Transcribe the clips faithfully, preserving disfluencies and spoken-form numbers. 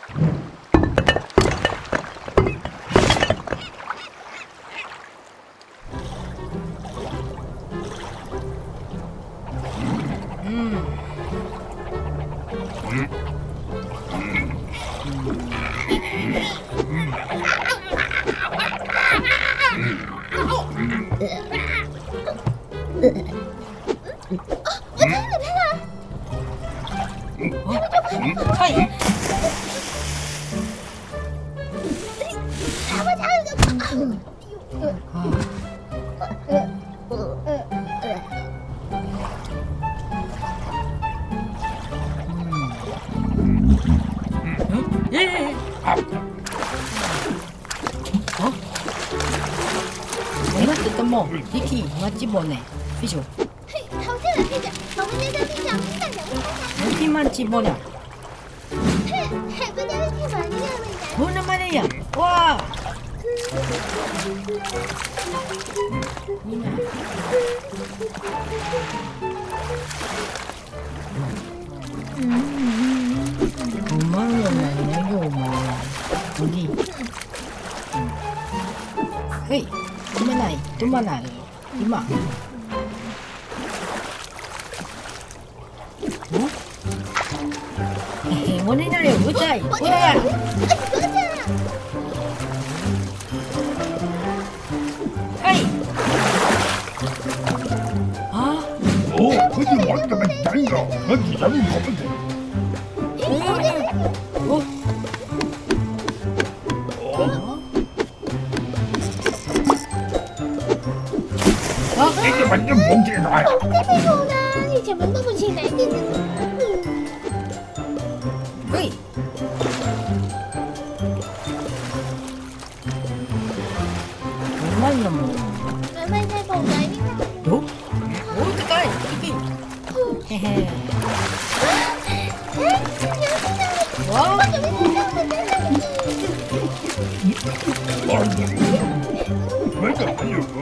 Iki, macibone, fisho. Nanti macibone. Mana mana ya? Wah. Ini. Mana mana yo mana. Ini. Hei. 止めない、止まない。今。ん？ええ、おねだよ、うざい。ほら。はい。あ。お、これもっとめったいよ。まずやるのかて。お。你这本就不进来。这没有的，你怎么弄不进来的呢？喂。慢了吗？慢慢再跑来你看。哦，哦，这个，这个，嘿嘿。哇！没怎么有。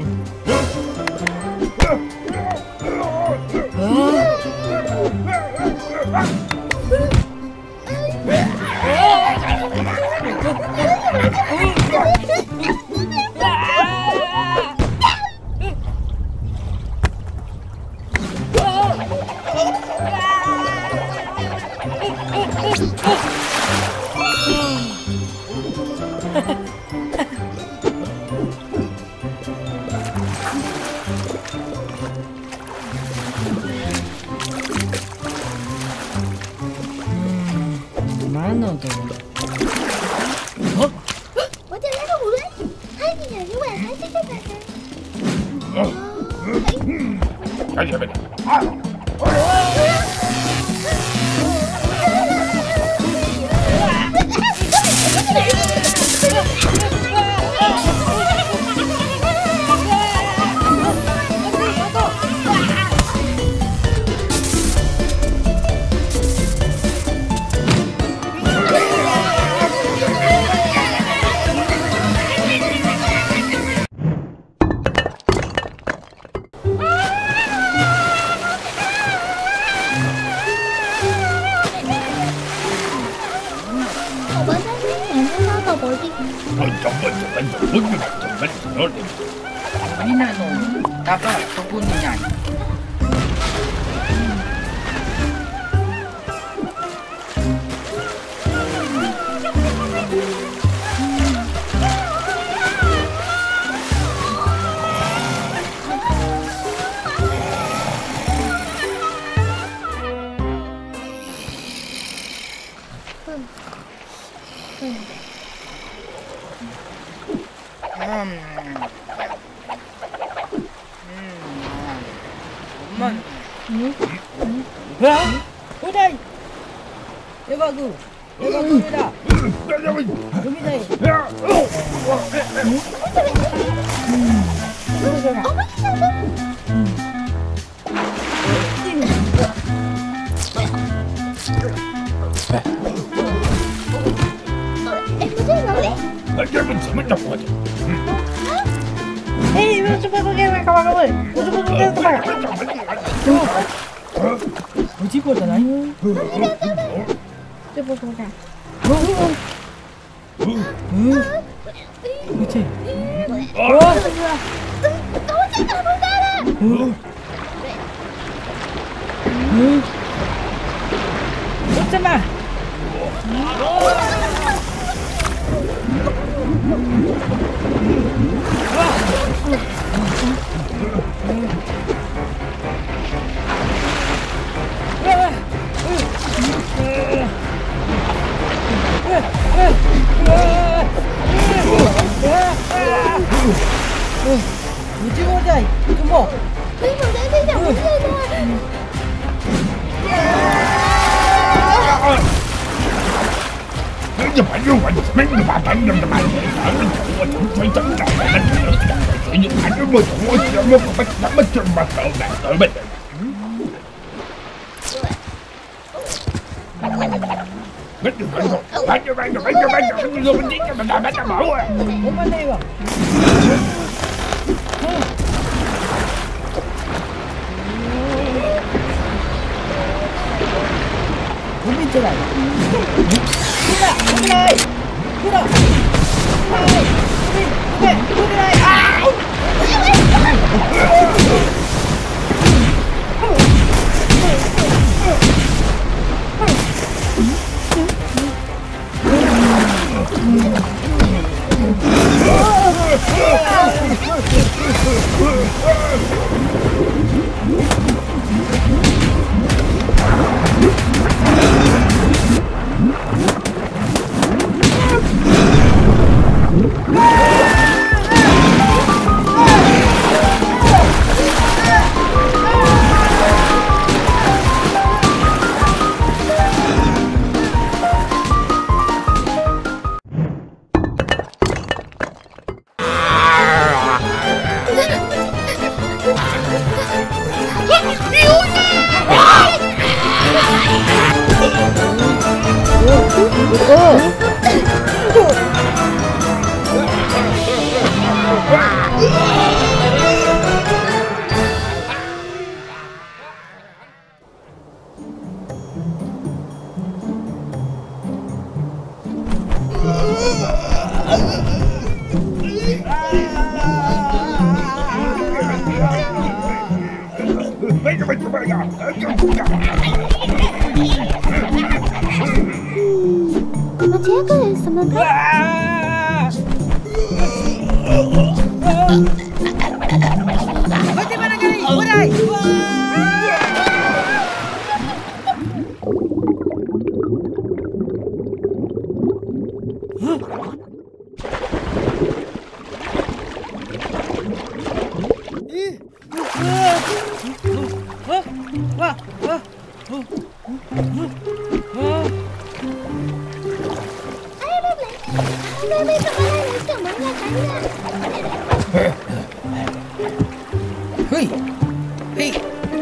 みんなのだがそこにない。Hả? Ôi đây! Để vào gửi! Để vào gửi đã! Đúng như đây! Em mình sẽ mất độc rồi. Ê, nó super con game này các bạn ơi. Nó super con game các bạn. Ủa, chỉ có cái này. Super con game. 그렇지. 어? 도저히 못 가라. 잠깐만. 우지 오자. 이모. 이모 내 생각 못해서. 이제 발로 완전 맨날 발로 만 나는 저거 정말 정말 이제 발로 뭐 저거 좀 먹고 맞다 좀 맞다 맞다 맞다 맞다 맞다 맞다 맞다 이거 뭔지 나 맞다 마워 엄마네 이거. 고민 들어. 들어, 들어, 들어. 그래, 그래, 아! 너 제가 했으면 돼? 어디 가나 가니 오라이. 어? 와, 와, 어, 어, Ai bây giờ ai lấy chồng mới là cánh ra. 헤이, 헤이.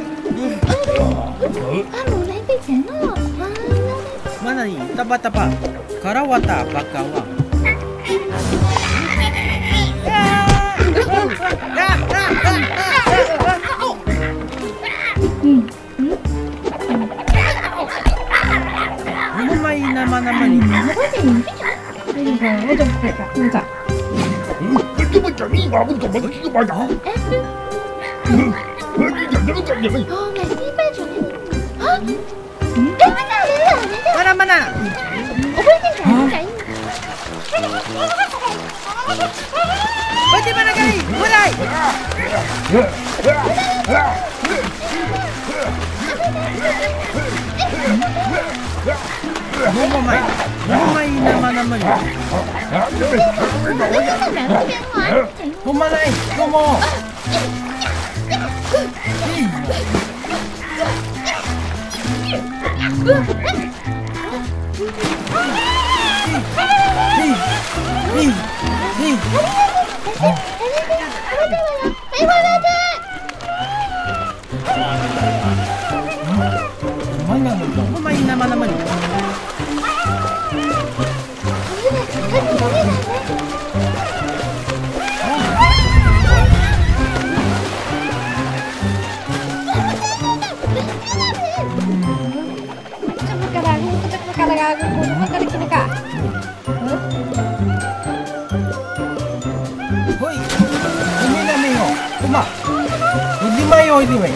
Anh muốn lấy cái chén đó. Mana ni? Tapa tapa. Karawata bakawa. Umay naman-naman ini. 이거 좀 보자. 보자. 이거 뭐 저기 와본 거 뭐 이거 맞아 어, mày đi ba chỗ này. Hả? Em bắt đầu đến rồi đấy. Mana mana? Ủa với cái cảnh cảnh. Pwede ba na gani? Ulay! Bumamay. Bumamay naman-naman. Cái này bạn ở bên ngoài. Bumalay! Bumo! Mày qua đây đi. Mana bumamay naman-naman. Magkalago, magkalago, magkalago, magkalago, 어디 왜?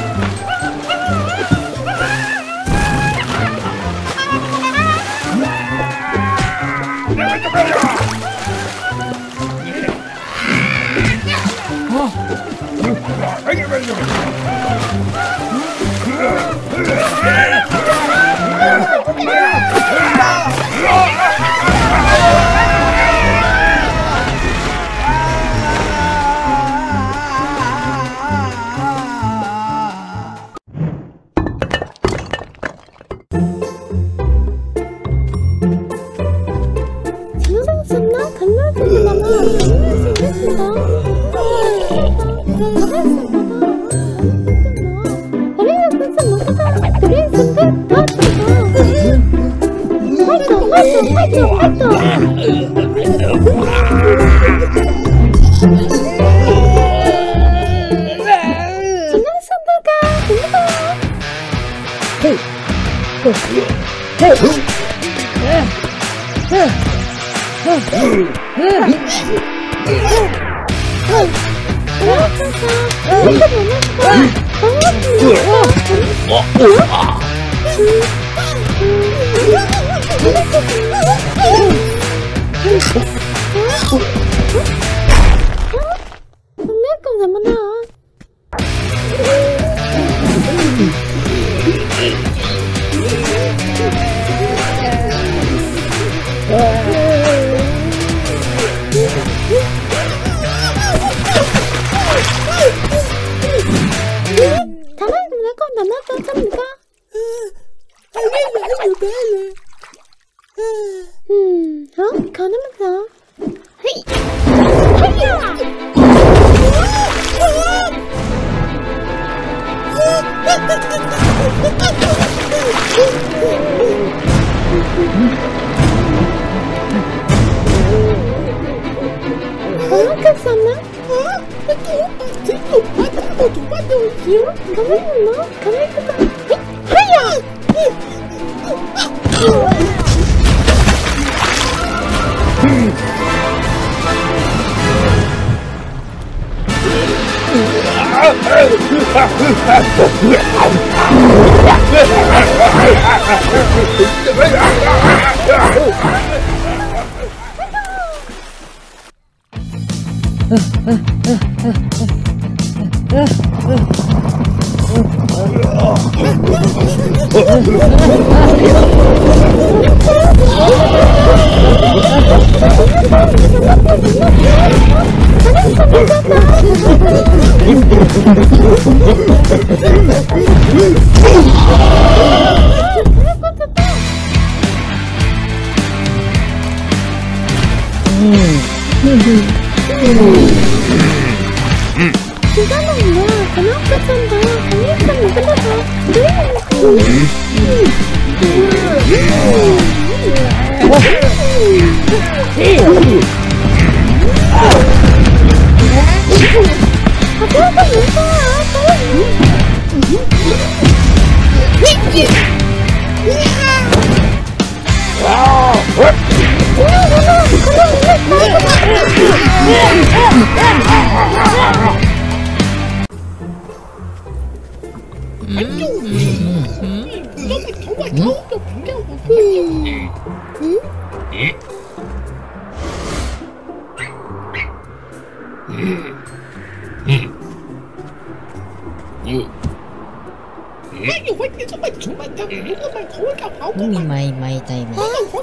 mày mày tay mày.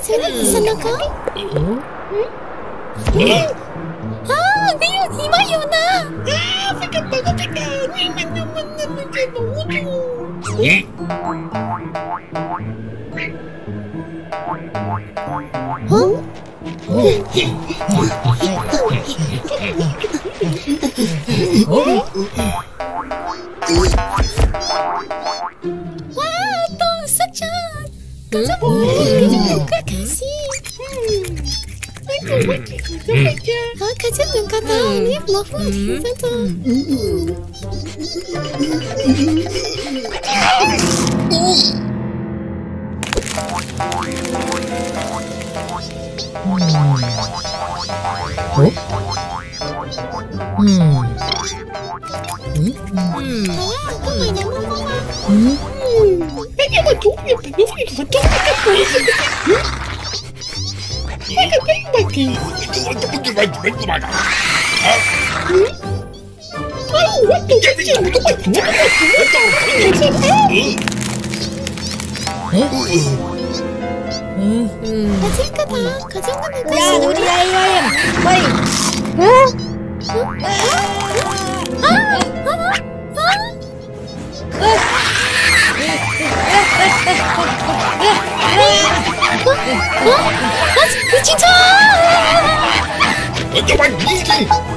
아, 내가 이마요나. 아, 잠깐 먹어 잠깐. 이만 먹는 게 너무 좋아. 예? 어? 와, 또 사자. 가자, 가시. 아, 가자, 눈 가다. 우리 먹고 가자. 어? 음. Pega uma dúvida, eu fico só tão Pega bem daqui. Ai, o outro já tinha muito 가질까봐 가져가는 야, 누리야, 이거야. 빨리. 어? 아! 아! 어? 아, 진짜! 어쩌면 이기.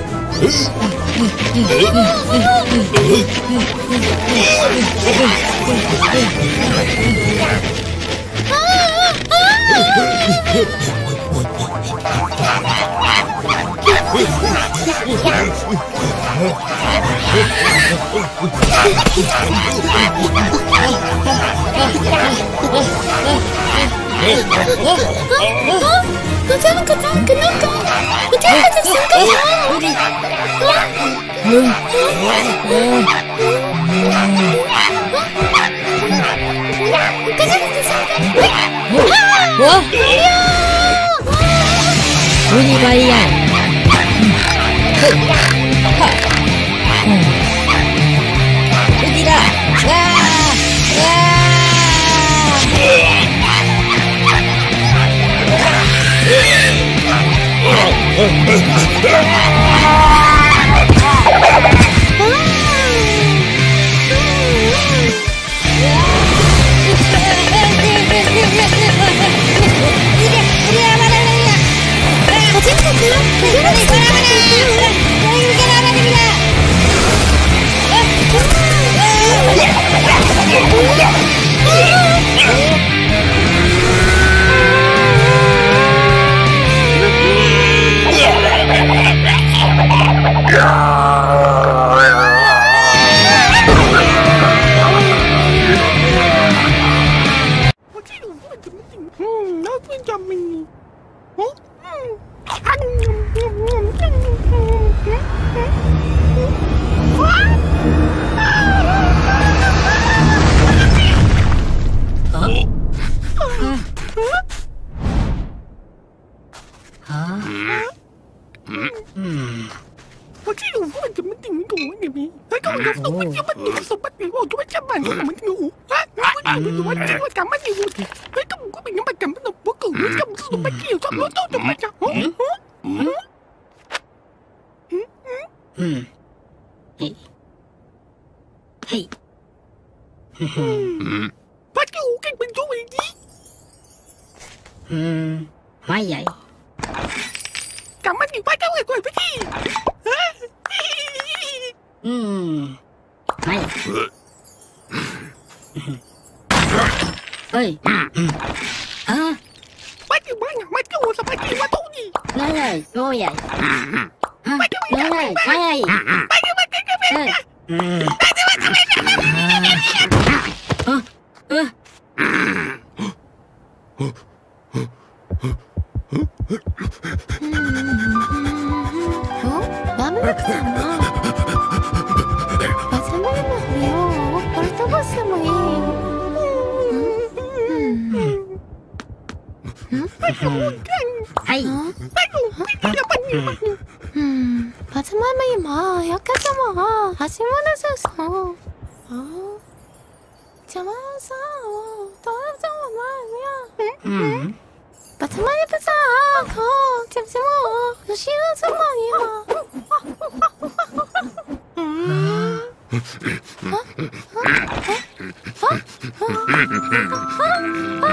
괜찮아, 괜찮아, 그냥 가. 괜찮아, 괜찮아. 뭐? 우리 바이야. 여기다. 와! 와! 음, 나쁜 점이니. 어? 어찌 누구한테 만든 거 아니니? 내가 어디서 만든 만들어서 만들고 어디서 만든 거 만들고 아? 누구니 누구한테 누구한테 만들고 내가 뭐가 그냥 만든 거 먹고 내가 무슨 만들고 저 뭐도 좀 맞아 어? 어? 음. 헤이. 헤이. 음. 밖에 오겠면 좋을지? 음. 마이야이. 가만히 밖에 올 거야, 그치? 음. 마이. 어이. 아. 밖에 뭐냐, 밖에 오서 밖에 와도 오니. 나야이. 노야이. 아. 나야이. 마야이. 밖에 밖에 가면. 음. 어? 어? 어? 라면 먹잖아. 마지막에 말이야. 벌써봤어 뭐해. 하이. 어? 음, 마지막에 마. 여기까지 마. 아직 못했었어. 어? 참아서. 떨어져 말이야. 음. 마지막에 보자. 거. 잠시 뭐. 너 싫어서 말이야. 음. 어? 어? 어? 어?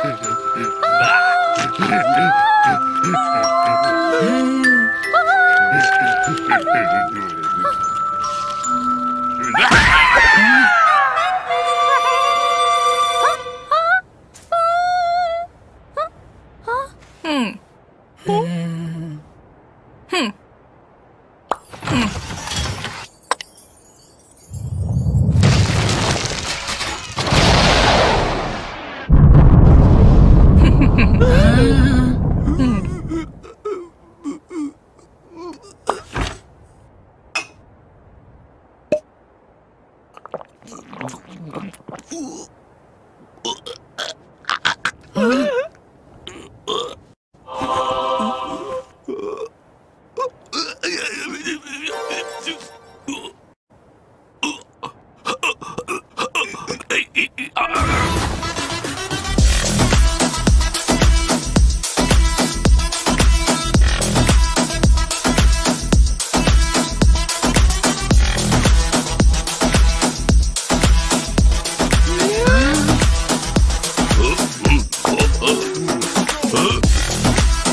응. 음. 응.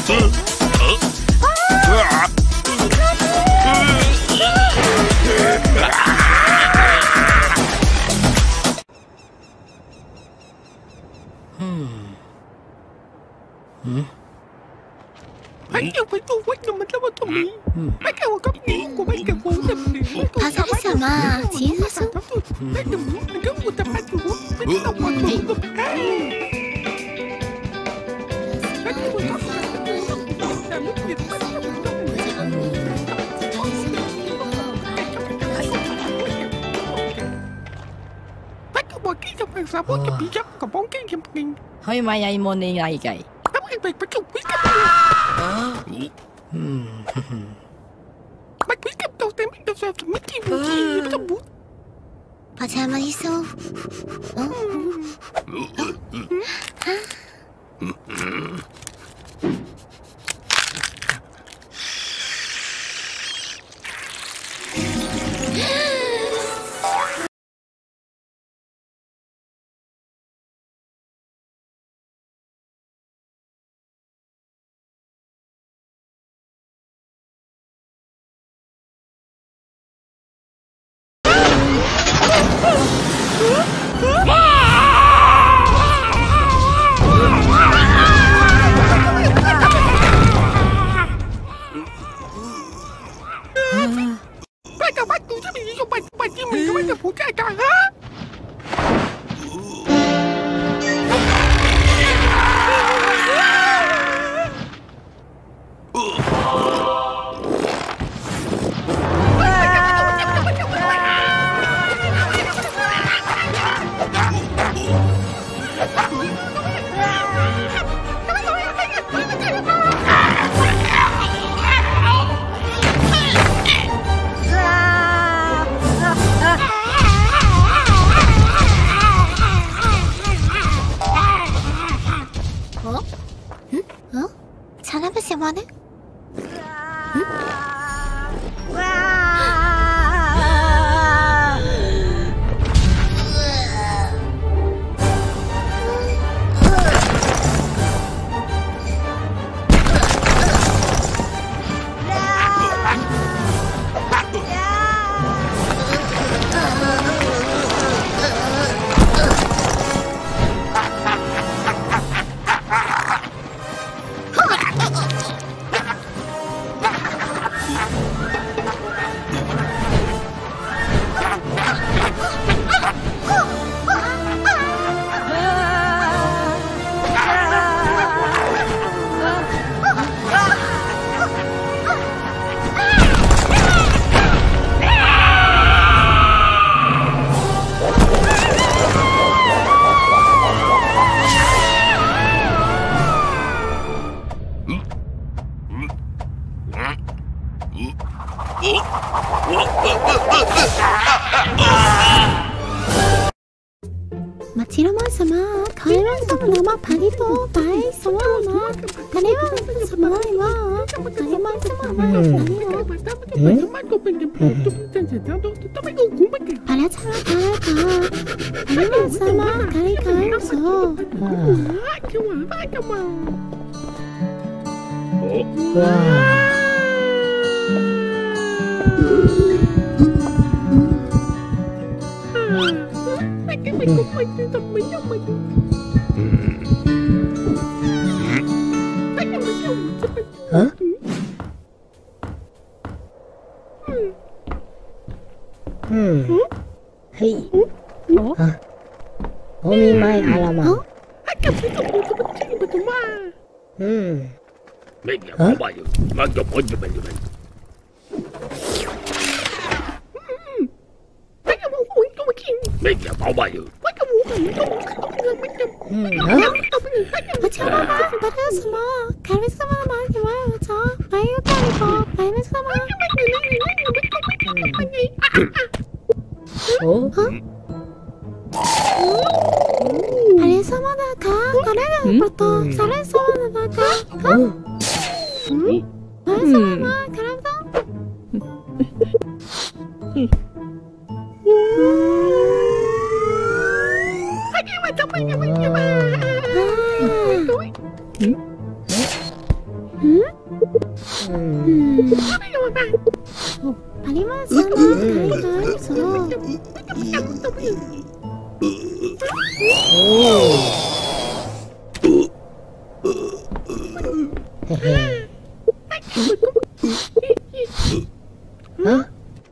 바사리사마 지수수 hơi mai ai môn đi ai vậy 바자만 있어. 어? 사람을 마치라마 sama 가이랑 sama 바리도 바이 sama 가네와 sama 이와 가네마 sama 가네와 바라차라 바라가 가네마 sama 가이 가이서 hả hmm hey hả Omi mai alama hmm hả Media bảo bài ừ. 마치라마 바라스마 가리스마 많이 와요 저 바이오 타리고 바이메스마 어? 바리스마나 가 가래는 부터 사레스마나 가 가? 바리스마 가라서 ありますよ。大体そう。 Hah?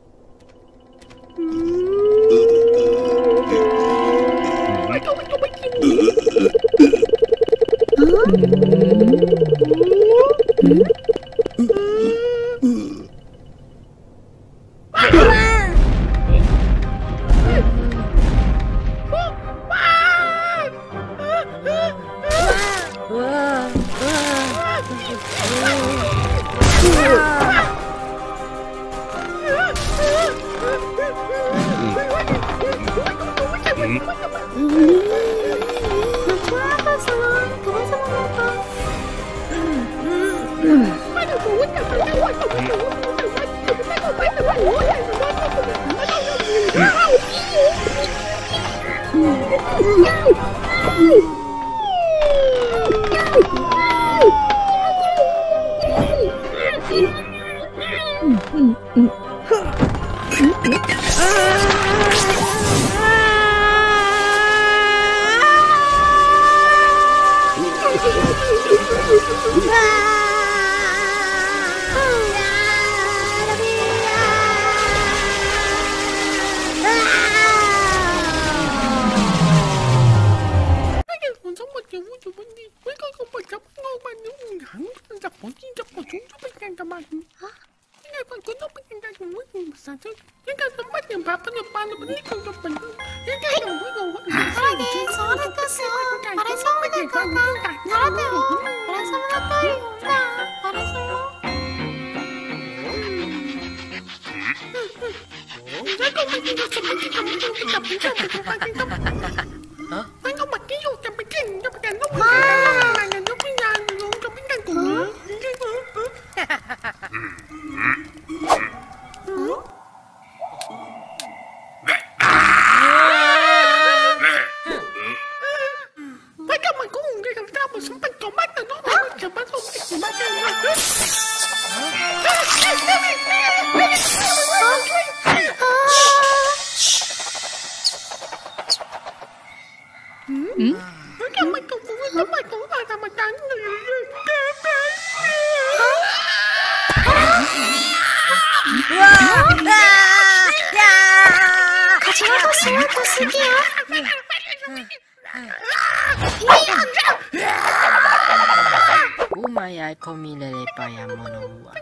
Umayay komilele paya monowa.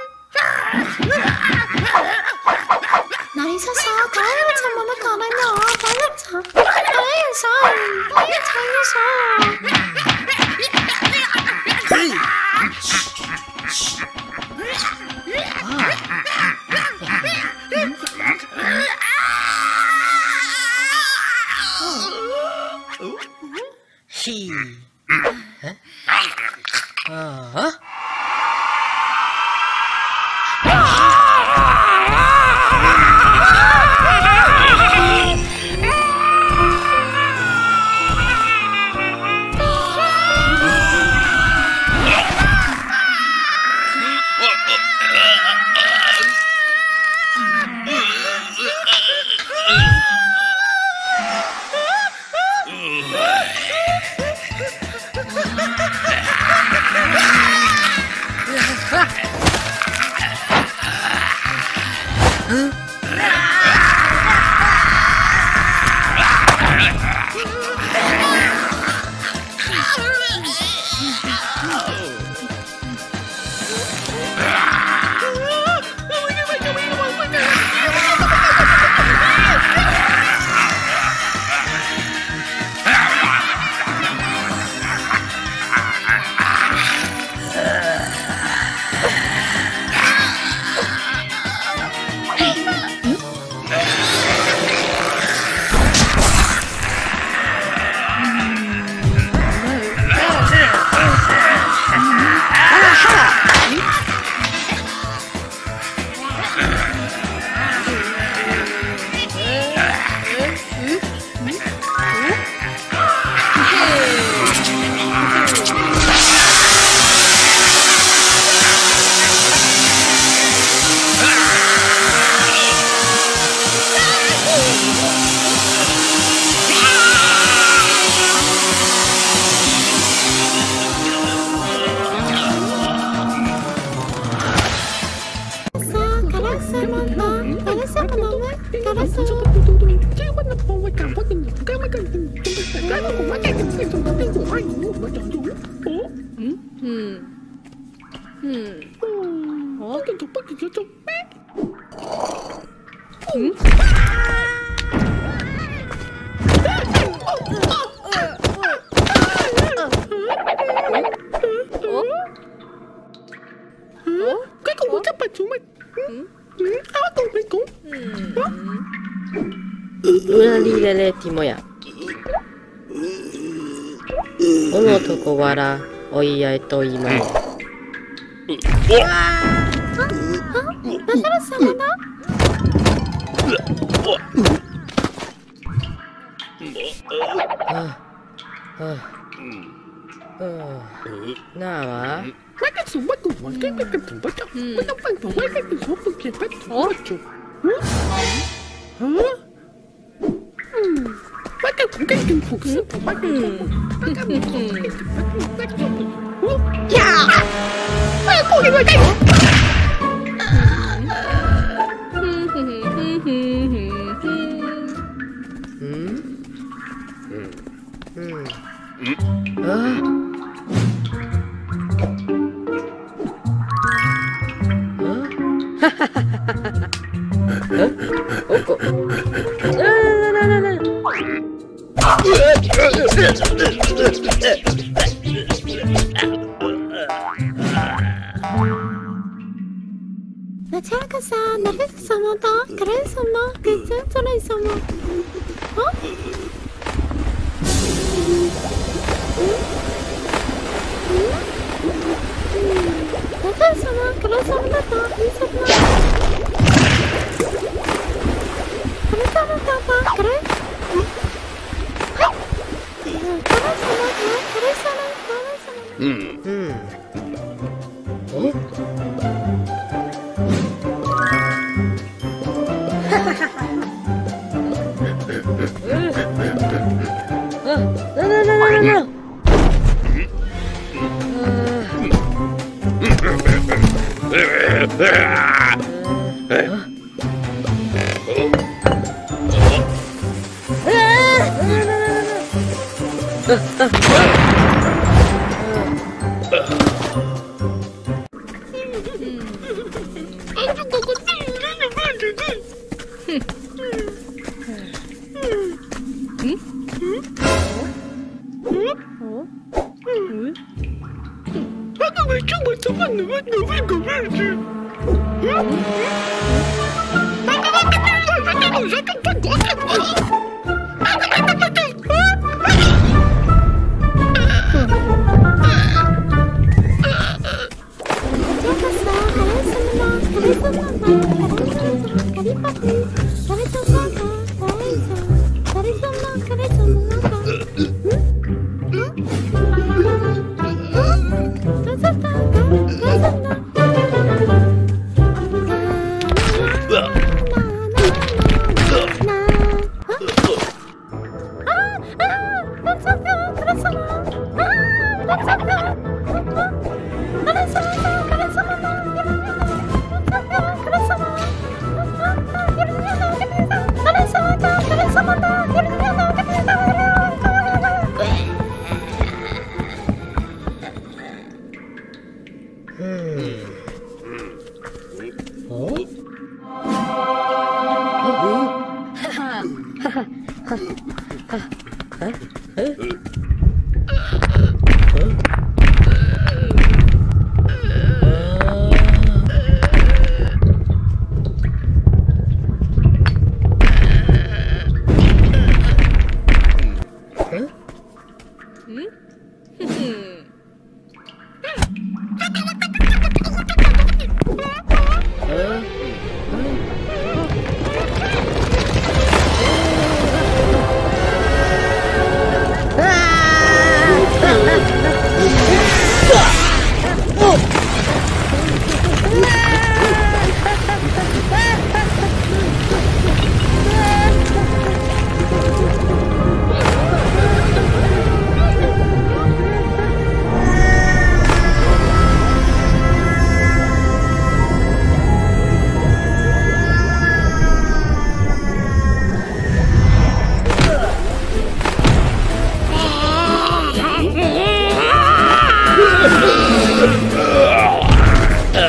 나이사사 다이어 참모는 가라냐 빨리 차 다이어사 빨리 히. 어? 음. 어? 이게 더 밖에 저쪽 빼? 응? 어? 그거 못 잡아 정말. 응? 응? 아무도 말고. うなりれれティモヤこの男わらおいやいと言いまいナザル様だ。 なあは私はどうもけなかったんだ。まだまだ我が子を受けたと思っちゃう。うん？うん。まだこけてる服すとまだそう。まだもうこけてる服だけど。いやあ、これはだよ。 ナチャラカさん、ナベス様だ。カレー様、ゲッツントレイ様。あ？ナベス様、カレー様だった。いい様。カレー様だった。カレー。はい。カレー様、カレー様、カレー様。うん。うん。お？ No, no, no, no, no.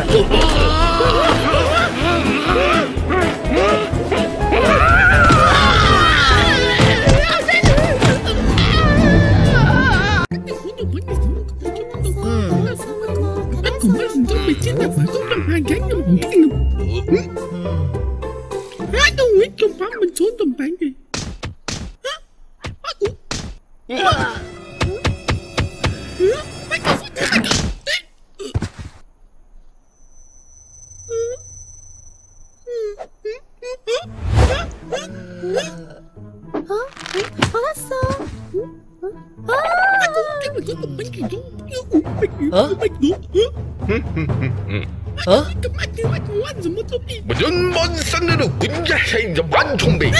무슨 먼 산으로 군자 행자 완총비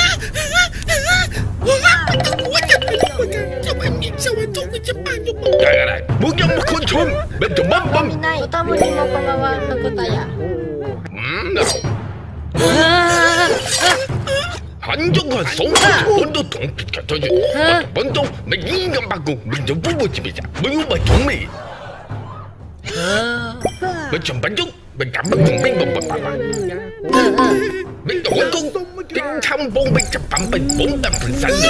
야야라 무경 콘총 멘트 맘밤 Kamu ni mau pembawa anggota ya? 음 한정한 송수 온도 동피가 터지 먼저 매기가 받고 먼저 부부집이자 무유바 동미 먼저 먼저 mình cảm ơn mình mình mình mình đổi con tiếng tham bông mình chập phẩm mình bốn trăm phần xanh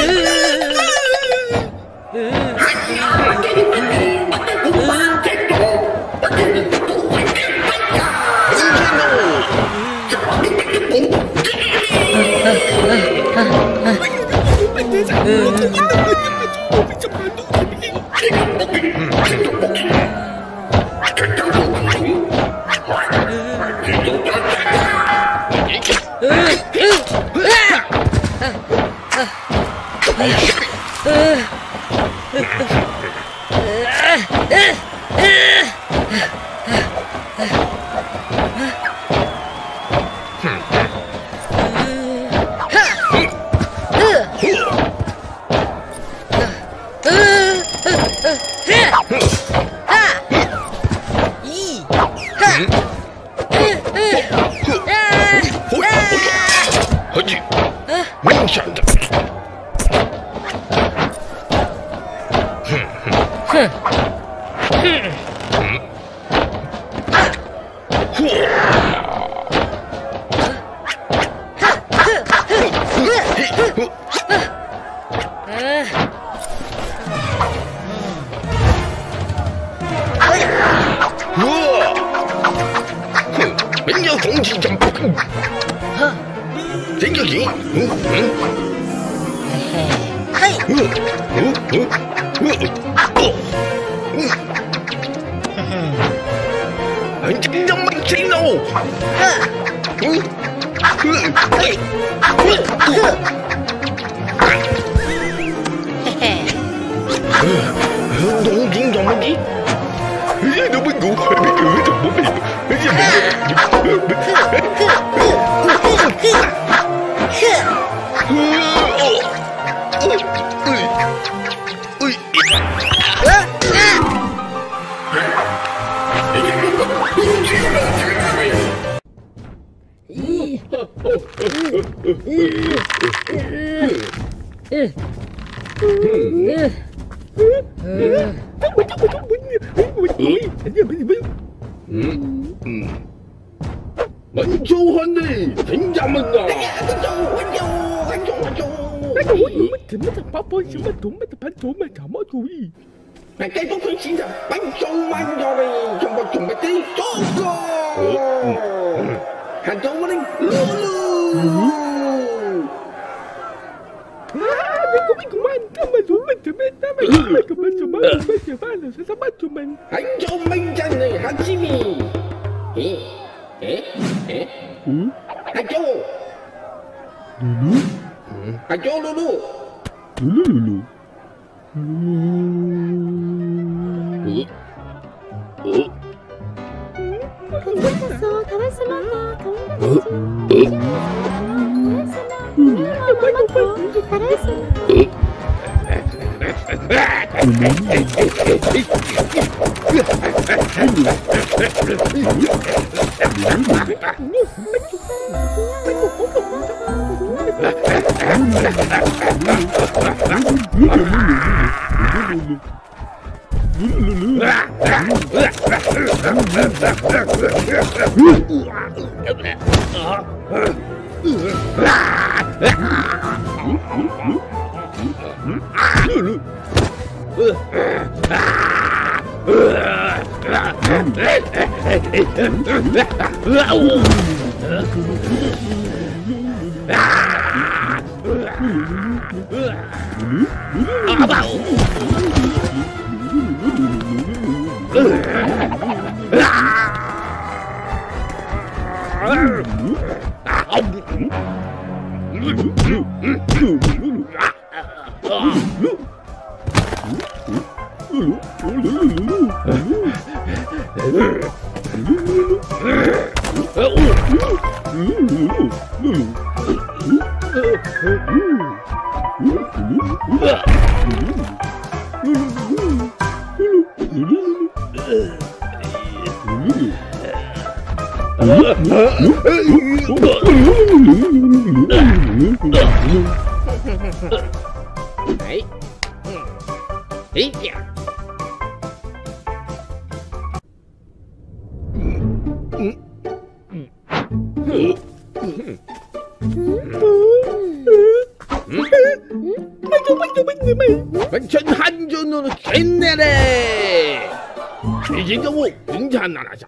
Ah! 전 한전으로 겟내래. 이제도 괜찮아라자.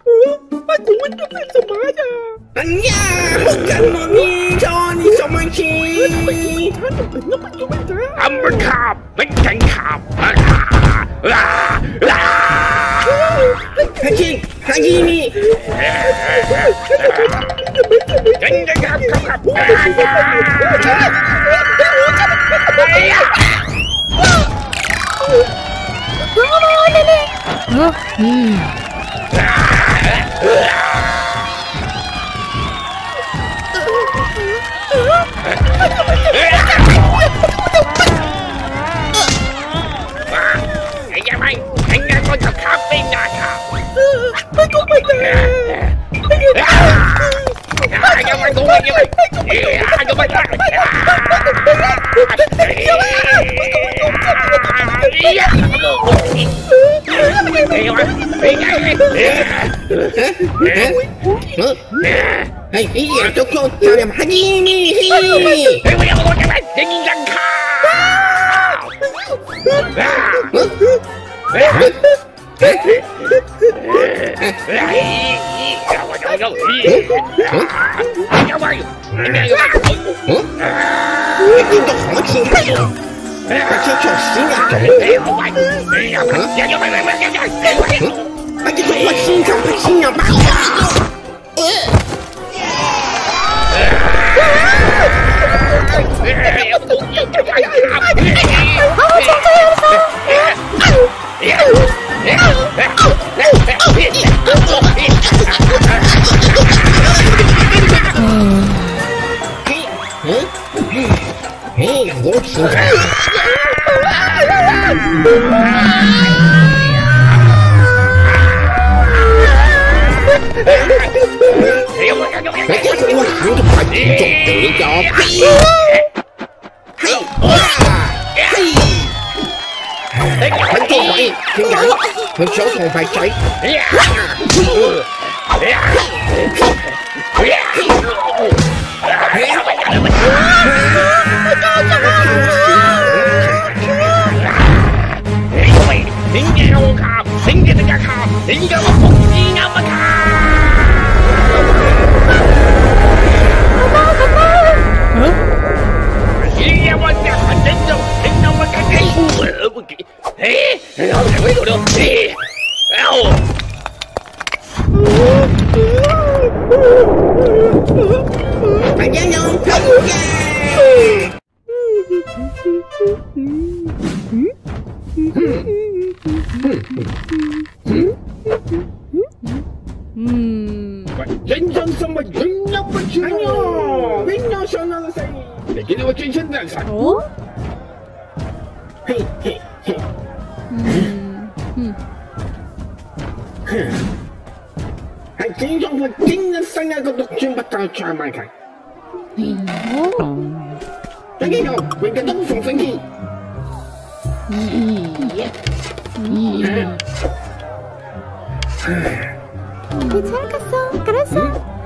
아니야, 혹한 놈이 전이 소만치. 암블캅, 백탄캅, 하지, 하지미. 어? 음. 이게 막 냉장고에서 카페인 나가. 이게 막 노래게 막. 이게 막. 이게 좋고 저렴 하지미. Số còn phải chạy. 괜찮겠어. 그랬어.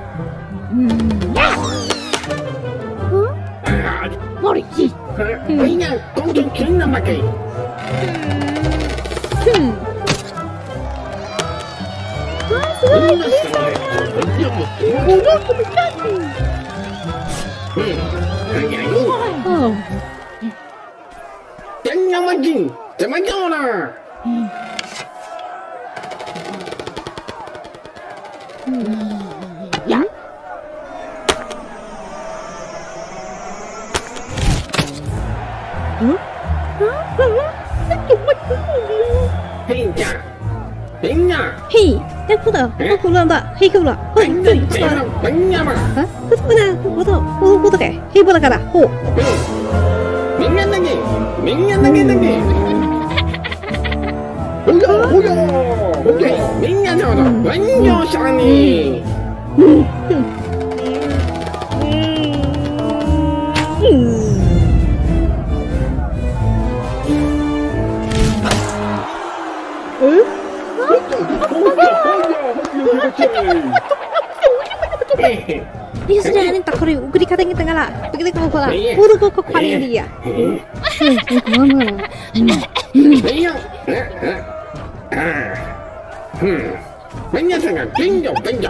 어? 머리지. 그냥 공중 기능 밖에. 땡냥만진 대만경어라. 야. 응? 정말 땡ኛ. 땡냐. Hei, em không được, không không làm đã, hei không được, hei không được, 땡냥 땡냐마. hả? Cứ 그냥 뭐도 뭐도 뭐도 해, hei 뭐라 가라, 호. 맹년당기 맹년당기 당기. 오야 오야. 오케이 맹년당기 완전 샤니. Dia sudah ada tak kau ukur di kata kita ngalah, begitu kau kau lah, udah kau kau kuali dia. Hmm, kau mana? 맹년. 음. 맹년상아 땡겨 땡겨.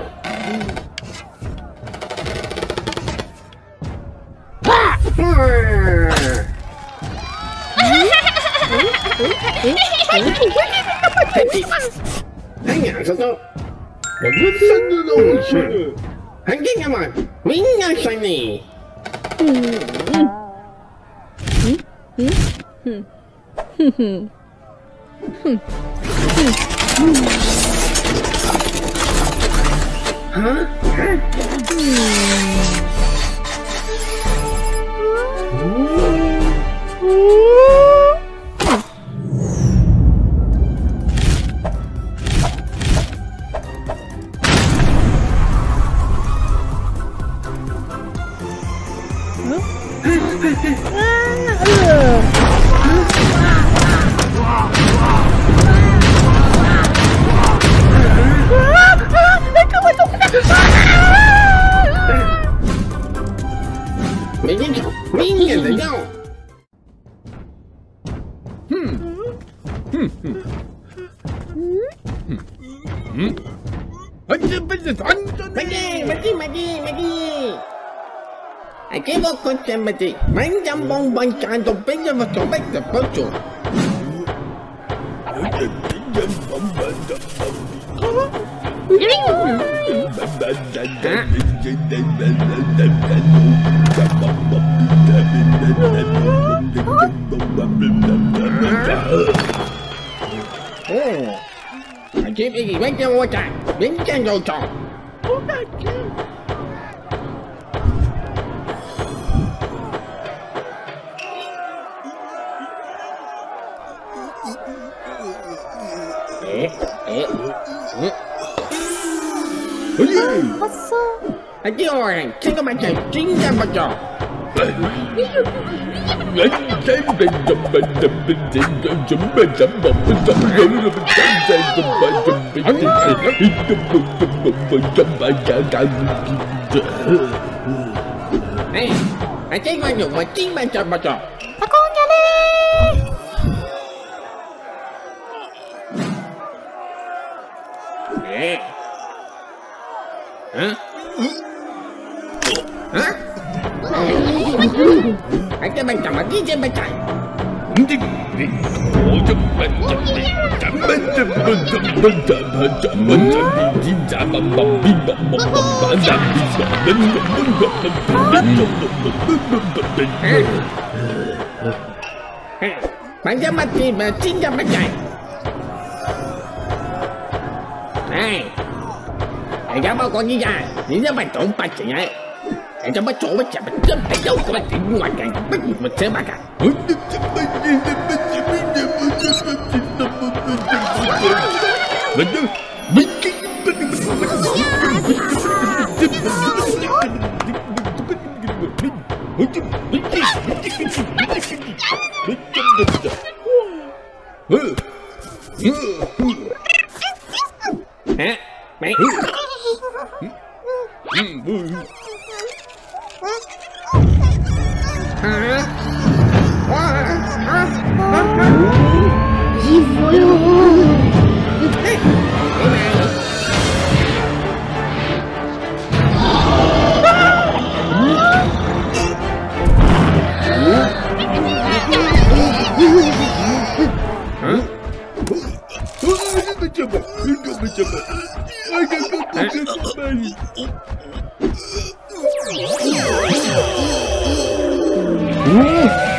땡겨서도 한개만 맹년상이. 맹년 맹년 맹년. 완전 완전 완전 마기 마기 마기 마기. Cái bó con xem mà chị bánh chăm bông bánh chán trong bánh chăm mà cho bánh tập bó chuột. Ồ, chị cái gì bánh chăm qua trà, bánh chăm rồi tròn. 왔어. 아, 뛰어와요. 친구 맞죠? 진짜 맞죠? 에이, 아, 친구 맞죠? 뭐, 찐 맞죠? 맞죠? 아, 공연해. 네. 응? 응? 아, cái bàn chồng ở kia trên bàn chạy. Bạn cho mặt thì mà chín trăm bàn chạy. Này, hãy dám bao con như ra, những cái bài trộn bạch chị ấy. Hãy cho bắt trộn bạch chạy bạch chân hãy đâu có bạch chị ngoài cảnh bắt một mình sẽ bạch à. Mình đâu, mình cái 이거요. 오!